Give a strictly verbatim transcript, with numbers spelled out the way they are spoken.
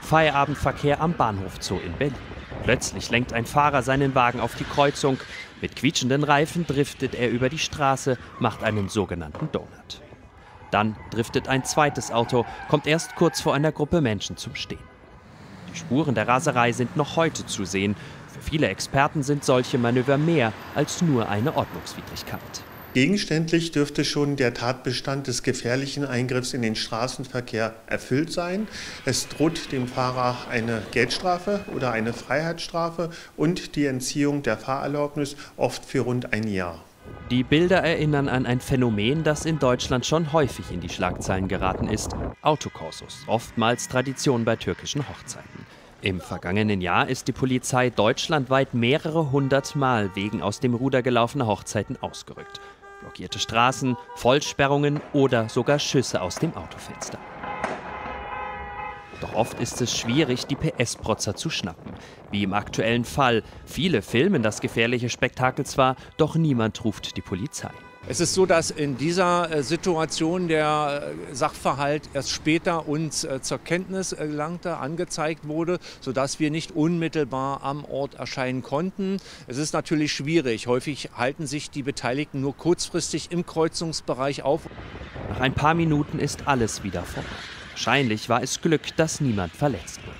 Feierabendverkehr am Bahnhof Zoo in Berlin. Plötzlich lenkt ein Fahrer seinen Wagen auf die Kreuzung. Mit quietschenden Reifen driftet er über die Straße, macht einen sogenannten Donut. Dann driftet ein zweites Auto, kommt erst kurz vor einer Gruppe Menschen zum Stehen. Die Spuren der Raserei sind noch heute zu sehen. Für viele Experten sind solche Manöver mehr als nur eine Ordnungswidrigkeit. Gegenständlich dürfte schon der Tatbestand des gefährlichen Eingriffs in den Straßenverkehr erfüllt sein. Es droht dem Fahrer eine Geldstrafe oder eine Freiheitsstrafe und die Entziehung der Fahrerlaubnis, oft für rund ein Jahr. Die Bilder erinnern an ein Phänomen, das in Deutschland schon häufig in die Schlagzeilen geraten ist: Autokorsos, oftmals Tradition bei türkischen Hochzeiten. Im vergangenen Jahr ist die Polizei deutschlandweit mehrere hundert Mal wegen aus dem Ruder gelaufener Hochzeiten ausgerückt. Blockierte Straßen, Vollsperrungen oder sogar Schüsse aus dem Autofenster. Doch oft ist es schwierig, die P S-Protzer zu schnappen. Wie im aktuellen Fall. Viele filmen das gefährliche Spektakel zwar, doch niemand ruft die Polizei. Es ist so, dass in dieser Situation der Sachverhalt erst später uns zur Kenntnis gelangte, angezeigt wurde, sodass wir nicht unmittelbar am Ort erscheinen konnten. Es ist natürlich schwierig. Häufig halten sich die Beteiligten nur kurzfristig im Kreuzungsbereich auf. Nach ein paar Minuten ist alles wieder vorbei. Wahrscheinlich war es Glück, dass niemand verletzt wurde.